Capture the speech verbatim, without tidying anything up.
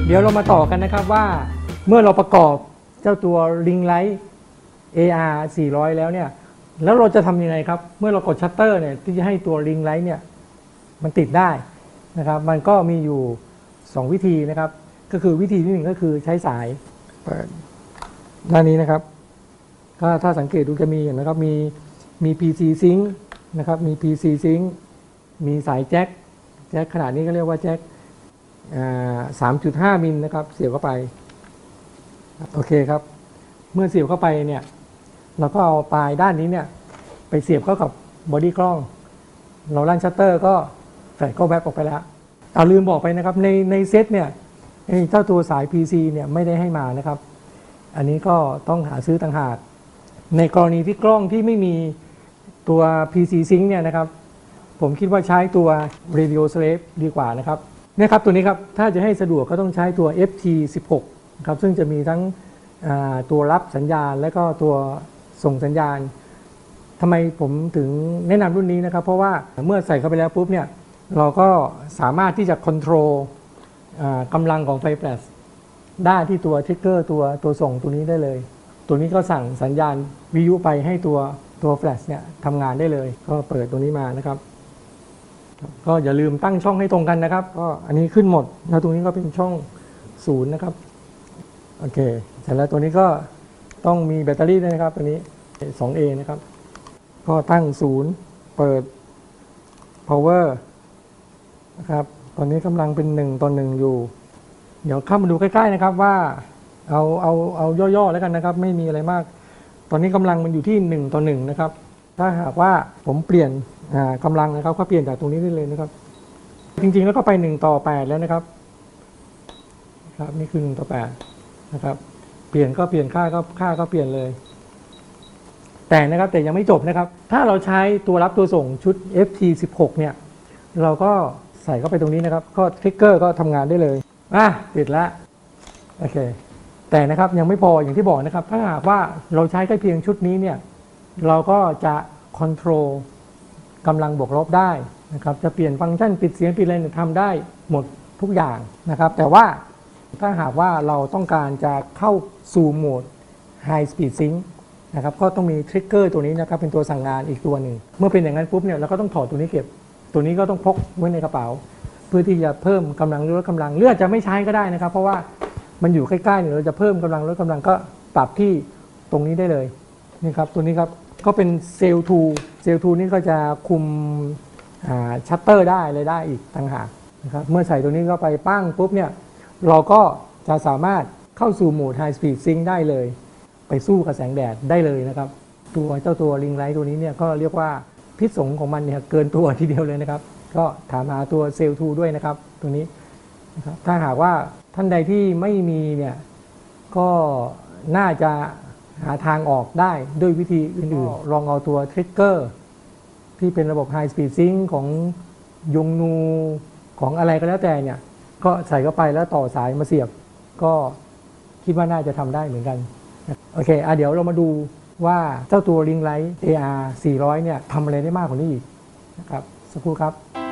เดี๋ยวเรามาต่อกันนะครับว่าเมื่อเราประกอบเจ้าตัว Ring Light เอ อาร์ สี่ร้อยแล้วเนี่ยแล้วเราจะทำยังไงครับเมื่อเรากดชัตเตอร์เนี่ยที่จะให้ตัว Ring Light เนี่ยมันติดได้นะครับมันก็มีอยู่สองวิธีนะครับก็คือวิธีที่หนึ่งก็คือใช้สายเปิดด้านนี้นะครับถ้าถ้าสังเกตดูจะมีนะครับมีมี พี ซี Sync นะครับมี พี ซี Sync มีสายแจ็คแจ็คขนาดนี้ก็เรียกว่าแจ็คสามจุดห้า มิลนะครับเสียบเข้าไปโอเคครับเมื่อเสียบเข้าไปเนี่ยเราก็เอาปลายด้านนี้เนี่ยไปเสียบเข้ากับบอดี้กล้องเราลั่นชัตเตอร์ก็แฟลชก็แวบออกไปแล้วเอาลืมบอกไปนะครับในในเซตเนี่ยเจ้าตัวสาย พี ซี เนี่ยไม่ได้ให้มานะครับอันนี้ก็ต้องหาซื้อต่างหากในกรณีที่กล้องที่ไม่มีตัว พี ซี Sync เนี่ยนะครับผมคิดว่าใช้ตัว Radio Slave ดีกว่านะครับนี่ครับตัวนี้ครับถ้าจะให้สะดวกก็ต้องใช้ตัว เอฟ ที สิบหก ครับซึ่งจะมีทั้งตัวรับสัญญาณและก็ตัวส่งสัญญาณทำไมผมถึงแนะนำรุ่นนี้นะครับเพราะว่าเมื่อใส่เข้าไปแล้วปุ๊บเนี่ยเราก็สามารถที่จะควบคุมกำลังของไฟแฟลชได้ที่ตัวทริกเกอร์ตัวตัวส่งตัวนี้ได้เลยตัวนี้ก็สั่งสัญญาณวิทยุไปให้ตัวตัวแฟลชเนี่ยทำงานได้เลยก็เปิดตัวนี้มานะครับก็อย่าลืมตั้งช่องให้ตรงกันนะครับก็อันนี้ขึ้นหมดแล้วตรงนี้ก็เป็นช่องศูนย์นะครับโอเคเสร็จแล้วตัวนี้ก็ต้องมีแบตเตอรี่ด้วยนะครับตัวนี้ สองเอ นะครับก็ตั้งศูนย์เปิด power นะครับตอนนี้กำลังเป็นหนึ่งต่อหนึ่งอยู่เดี๋ยวเข้ามาดูใกล้ๆนะครับว่าเอาเอาเอาย่อๆแล้วกันนะครับไม่มีอะไรมากตอนนี้กำลังมันอยู่ที่หนึ่งต่อหนึ่งนะครับถ้าหากว่าผมเปลี่ยนกำลังนะครับก็เปลี่ยนจากตรงนี้ได้เลยนะครับจริงๆแล้วก็ไปหนึ่งต่อแปดแล้วนะครับครับนี่คือหนึ่งต่อแปดนะครับเปลี่ยนก็เปลี่ยนค่าก็ค่าก็เปลี่ยนเลยแต่นะครับแต่ยังไม่จบนะครับถ้าเราใช้ตัวรับตัวส่งชุด เอฟ ที สิบหก เนี่ยเราก็ใส่เข้าไปตรงนี้นะครับก็ทริกเกอร์ก็ทำงานได้เลยอ่ะติดแล้วโอเคแต่นะครับยังไม่พออย่างที่บอกนะครับถ้าหากว่าเราใช้แค่เพียงชุดนี้เนี่ยเราก็จะคอนโทรลกำลังบวกลบได้นะครับจะเปลี่ยนฟังก์ชันปิดเสียงปิดอะไรเนี่ยทำได้หมดทุกอย่างนะครับแต่ว่าถ้าหากว่าเราต้องการจะเข้าสู่โหมด High Speed Sync นะครับก็ต้องมีทริกเกอร์ตัวนี้นะครับเป็นตัวสั่งงานอีกตัวหนึ่งเมื่อเป็นอย่างนั้นปุ๊บเนี่ยเราก็ต้องถอดตัวนี้เก็บตัวนี้ก็ต้องพกไว้ในกระเป๋าเพื่อที่จะเพิ่มกำลังหรือลดกำลังเลือดจะไม่ใช้ก็ได้นะครับเพราะว่ามันอยู่ใกล้ๆเนี่ยเราจะเพิ่มกำลังลดกำลังก็ปรับที่ตรงนี้ได้เลยนี่ครับตัวนี้ครับก็เป็นเซลล์ทูเซลล์ทูนี่ก็จะคุมชัตเตอร์ได้เลยได้อีกต่างหากนะครับเมื่อใส่ตัวนี้เข้าไปปั้งปุ๊บเนี่ยเราก็จะสามารถเข้าสู่โหมด High Speed Sync ได้เลยไปสู้กับแสงแดดได้เลยนะครับตัวเจ้าตัว Ring Light ตัวนี้เนี่ยก็เรียกว่าพิษสงของมันเนี่ยเกินตัวทีเดียวเลยนะครับก็ถามหาตัวเซลล์ทูด้วยนะครับตรงนี้นะครับถ้าหากว่าท่านใดที่ไม่มีเนี่ยก็น่าจะหาทางออกได้ด้วยวิธีอื่นๆลองเอาตัวทริกเกอร์ที่เป็นระบบ High Speed Sync ของยงนูของอะไรก็แล้วแต่เนี่ยก็ใส่เข้าไปแล้วต่อสายมาเสียบก็คิดว่าน่าจะทำได้เหมือนกันโอเคอ่ะเดี๋ยวเรามาดูว่าเจ้าตัว Ring Light เอ อาร์ สี่ร้อยเนี่ยทำอะไรได้มากกว่านี้อีกนะครับสักครู่ครับ